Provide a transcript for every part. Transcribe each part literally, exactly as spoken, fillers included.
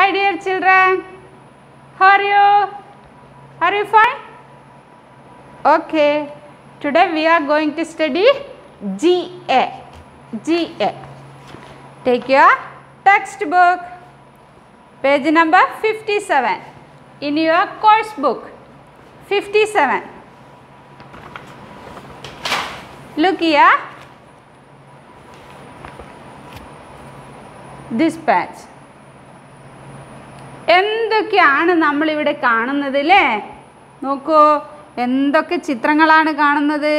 Hi dear children. How are you? Are you fine? Okay. Today we are going to study G A. G A. Take your textbook. Page number fifty-seven. In your course book. fifty-seven. Look here. This page. എന്തൊക്കെയാണ് നമ്മളിവിടെ കാണുന്നത് അല്ലേ? നോക്കൂ, എന്തൊക്കെ ചിത്രങ്ങളാണ് കാണുന്നത്?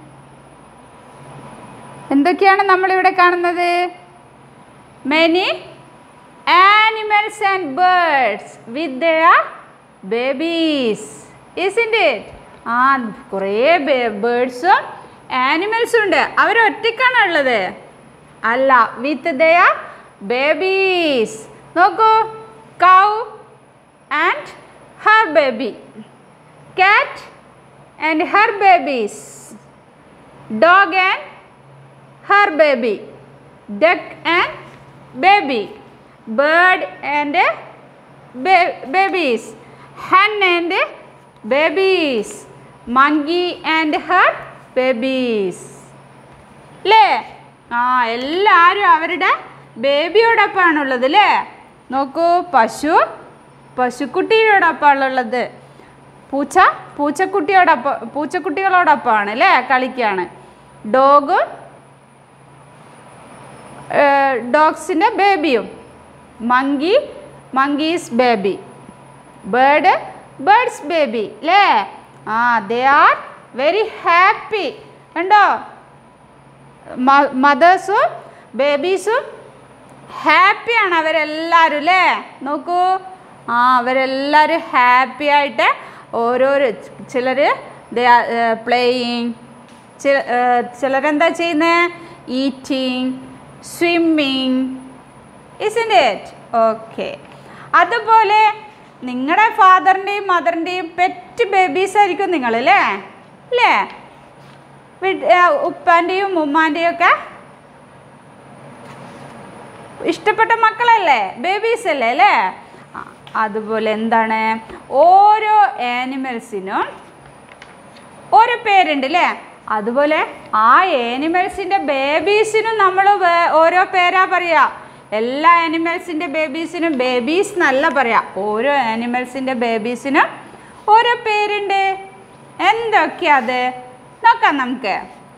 എന്തൊക്കെയാണ് നമ്മളിവിടെ കാണുന്നത്? Many animals and birds with their babies. Isn't it? ആ കുറേ ബേർഡ്സും ആനിമൽസും ഉണ്ട്. അവർ ഒറ്റയ്ക്കാണ് ഉള്ളത്? അല്ല, വിത്ത് their babies. നോക്കൂ, cow and her baby, cat and her babies, dog and her baby, duck and baby, bird and ba babies, hen and babies, monkey and her babies. അല്ലേ? ആ എല്ലാവരും അവരുടെ ബേബിയോടൊപ്പമാണുള്ളത് അല്ലേ? നോക്കൂ, പശു പശുക്കുട്ടിയോടൊപ്പമുള്ളത്, പൂച്ച പൂച്ചക്കുട്ടിയോടൊപ്പം പൂച്ചക്കുട്ടികളോടൊപ്പമാണ് അല്ലേ, കളിക്കുകയാണ്. ഡോഗ് ഡോഗ്സിൻ്റെ ബേബിയും, monkey monkeys baby, bird birds baby അല്ലേ? ആ ദേ ആർ വെരി ഹാപ്പി. കണ്ടോ, മദേഴ്സും ബേബീസും ഹാപ്പിയാണ് അവരെല്ലാവരും അല്ലേ? നോക്കൂ, ആ അവരെല്ലാവരും ഹാപ്പി ആയിട്ട് ഓരോരോ ചിലർ പ്ലേയിങ്, ചിലരെന്താ ചെയ്യുന്നത്, eating, swimming. isn't it? Okay. അതുപോലെ നിങ്ങളുടെ ഫാദറിൻ്റെയും മദറിൻ്റെയും പെറ്റ് ബേബീസ് ആയിരിക്കും നിങ്ങളല്ലേ? അല്ലേ? ഉപ്പാൻ്റെയും ഉമ്മാൻ്റെയും ഒക്കെ ഇഷ്ടപ്പെട്ട മക്കളല്ലേ, ബേബീസ് അല്ലേ അല്ലേ? അതുപോലെ എന്താണ്, ഓരോ ആനിമൽസിനും ഓരോ പേരുണ്ട് അല്ലേ? അതുപോലെ ആ ആനിമൽസിൻ്റെ ബേബീസിനും നമ്മൾ ഓരോ പേരാ പറയുക. എല്ലാ ആനിമൽസിൻ്റെ ബേബീസിനും ബേബീസ് എന്നല്ല പറയാം, ഓരോ ആനിമൽസിൻ്റെ ബേബീസിനും ഓരോ പേരുണ്ട്. എന്തൊക്കെയാ അത് നോക്കാം നമുക്ക്.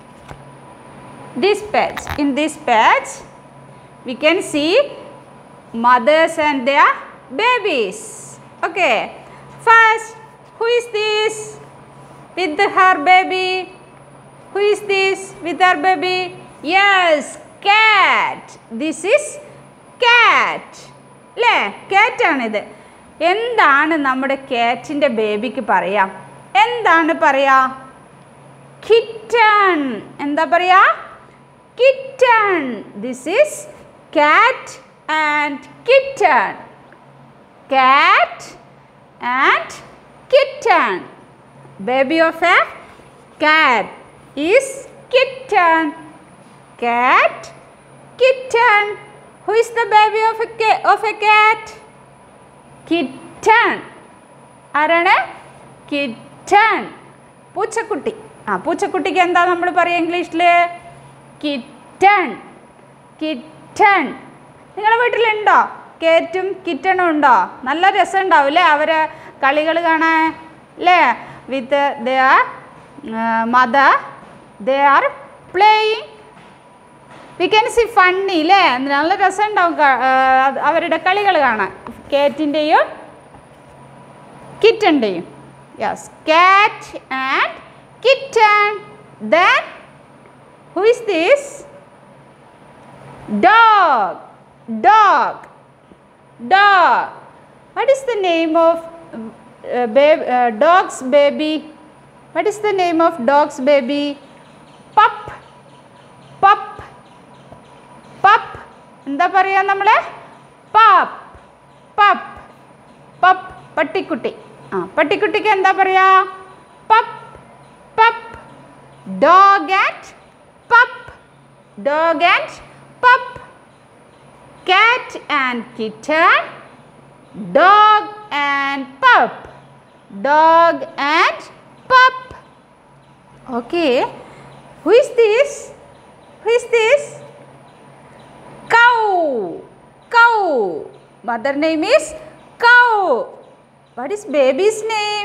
This page in this page we can see mothers and their babies. Okay, first, who is this with her baby? Who is this with her baby? Yes, cat. This is cat. അല്ലേ? cat ആണിത്. എന്താണ് നമ്മുടെ കാറ്റിൻ്റെ ബേബിക്ക് പറയാം? എന്താണ് പറയാ? kitten. എന്താ പറയാ? kitten. This is cat and kitten. Cat and kitten. Baby of a cat is kitten. Cat, kitten. Who is the baby of a cat? Of a cat? Kitten. ആരാണ്? kitten. പൂച്ചക്കുട്ടി. ആ പൂച്ചക്കുട്ടിക്ക് എന്താ നമ്മൾ പറയുക ഇംഗ്ലീഷിൽ? kitten. kitten. ടെൻ. നിങ്ങളുടെ വീട്ടിലുണ്ടോ കേറ്റും കിറ്റണും ഉണ്ടോ? നല്ല രസം ഉണ്ടാവും അല്ലേ അവരെ കളികൾ കാണാൻ അല്ലേ? With they are mother, they are playing. We can see funny അല്ലേ? നല്ല രസം ഉണ്ടാവും അവരുടെ കളികൾ കാണാൻ, കേറ്റിൻ്റെയും കിറ്റൻ്റെയും. Yes, cat and kitten. Then who is this? Dog. Dog. Dog. What is the name of uh, baby, uh, dog's baby? What is the name of dog's baby? Pup. Pup. Pup. എന്താ പറയാ നമ്മള്? Pup. Pup. Pup. പട്ടിക്കുട്ടി. ആ പട്ടിക്കുട്ടിക്ക് എന്താ പറയാ? Pup. Pup. Dog and pup. Dog and pup. Cat and kitten. Dog and pup. Dog and pup. Okay. Who is this? Who is this? Cow. Cow. Mother name is cow. What is baby's name?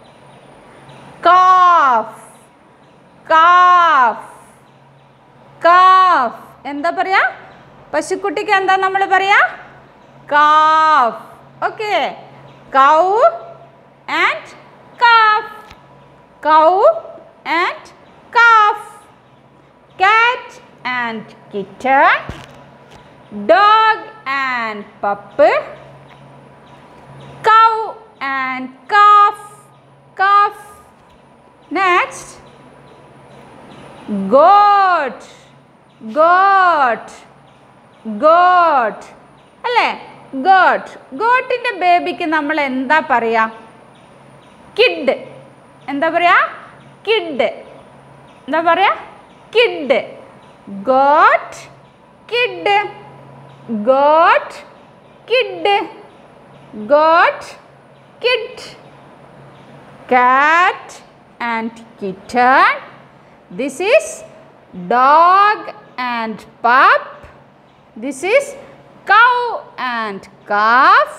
Calf. Calf. Calf. എന്താ പറയാ? പശുക്കുട്ടിക്ക് എന്താ നമ്മൾ പറയാ? Calf. Okay. Cow and calf. Cow and calf. Cat and kitten. Dog and pup. Cow and calf. Calf. Next. Goat. Goat. Goat. അല്ലേ? Goat. Goatന്റെ ബേബിക്ക് നമ്മൾ എന്താ പറയാ? Kid. എന്താ പറയാ? Kid. എന്താ പറയാ? Kid. Goat. Kid. Goat. Kid. Goat. Kid. Cat and kitten. This is dog and pup. This is cow and calf.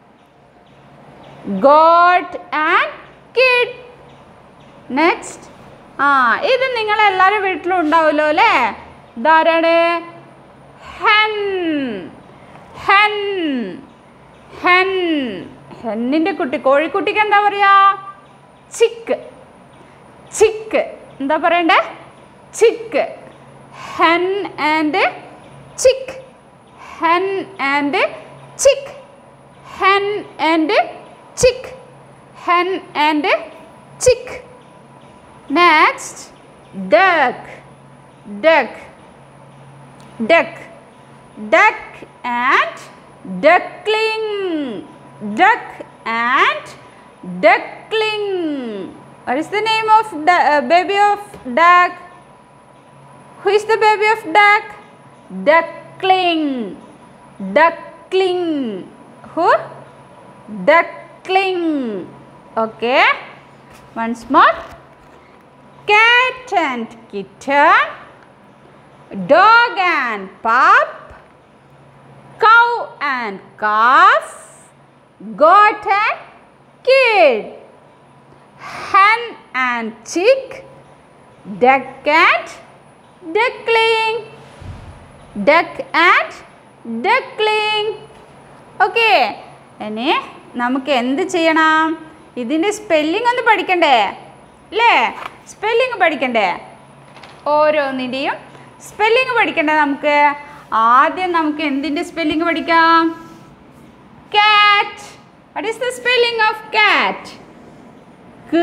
Goat and kid. Next. ആ ഇത് നിങ്ങൾ എല്ലാവരും വീട്ടിലും ഉണ്ടാവുമല്ലോ അല്ലേ? ഇതാരാണ്? hen. hen. hen. ഹെന്നിൻ്റെ കുട്ടി കോഴിക്കുട്ടിക്ക് എന്താ പറയുക? ചിക്ക്. ചിക്ക്. എന്താ പറയണ്ടേ? ചിക്ക്. hen and chick. hen and chick. hen and chick. hen and chick. Next, duck. Duck. Duck. Duck and duckling. Duck and duckling. What is the name of the uh, baby of duck? Who is the baby of duck? Duckling. Duckling. Who? Duckling. Okay. Once more. Cat and kitten. Dog and pup. Cow and calf. Goat and kid. Hen and chick. Duck and duckling. Duck and duckling. Okay. ഇനി നമുക്ക് എന്ത് ചെയ്യണം? ഇതിൻ്റെ spelling ഒന്ന് പഠിക്കണ്ടേ അല്ലേ? Spelling പഠിക്കണ്ടേ? ഓരോന്നിൻ്റെയും സ്പെല്ലിംഗ് പഠിക്കണ്ടേ നമുക്ക്? ആദ്യം നമുക്ക് എന്തിൻ്റെ സ്പെല്ലിംഗ് പഠിക്കാം? Cat. What is the spelling of cat? K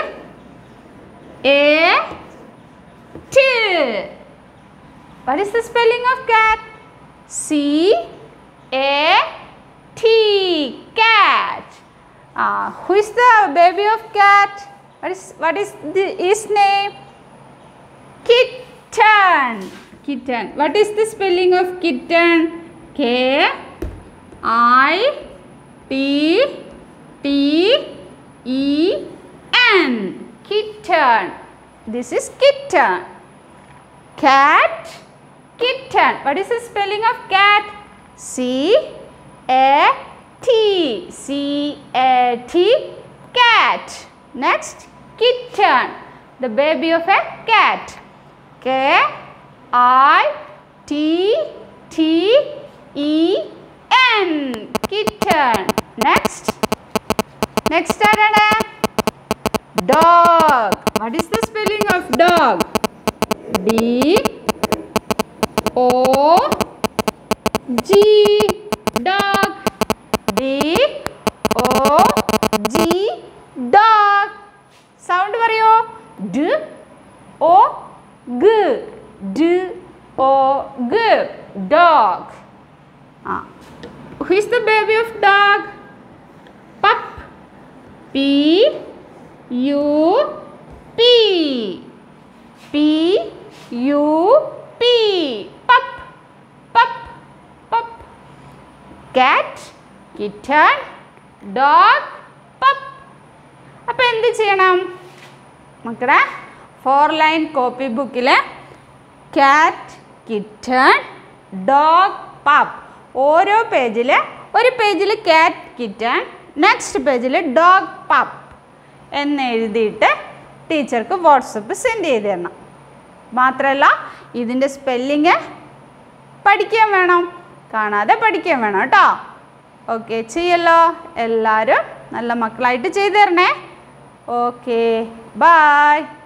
A T. What is the spelling of cat? C A T. Cat. Uh, who is the baby of cat? What is what is the, his name? Kitten. Kitten. What is the spelling of kitten? K I T T E N. Kitten. This is kitten. Cat. Kitten. What is the spelling of cat? C A T. C A T. Cat. Next, kitten. The baby of a cat. K I T T E N. Kitten. Next. Next ആരാണ്? Dog. What is the spelling of dog? D O G. Dog. D O G. Dog. Sound പറയോ? D O G. D O G. Dog. Ah. Who is the baby of dog? Pup. P U P. P U P. Pup. Pup. Pup. Cat. Kitten, dog, pup. അപ്പോൾ എന്ത് ചെയ്യണം മക്കളെ? Four line copy ബുക്കിൽ കാറ്റ്, kitten, dog, പപ്പ് ഓരോ പേജിൽ ഒരു പേജിൽ കാറ്റ്, കിറ്റൺ, നെക്സ്റ്റ് പേജിൽ ഡോഗ്, പപ്പ് എന്നെഴുതിയിട്ട് ടീച്ചർക്ക് വാട്സപ്പ് സെൻഡ് ചെയ്ത് തരണം. മാത്രമല്ല ഇതിൻ്റെ സ്പെല്ലിങ് പഠിക്കാൻ വേണം, കാണാതെ പഠിക്കാൻ വേണം കേട്ടോ. ഓക്കെ, ചെയ്യല്ലോ. എല്ലാവരും നല്ല മക്കളായിട്ട് ചെയ്തു തരണേ. Okay, by.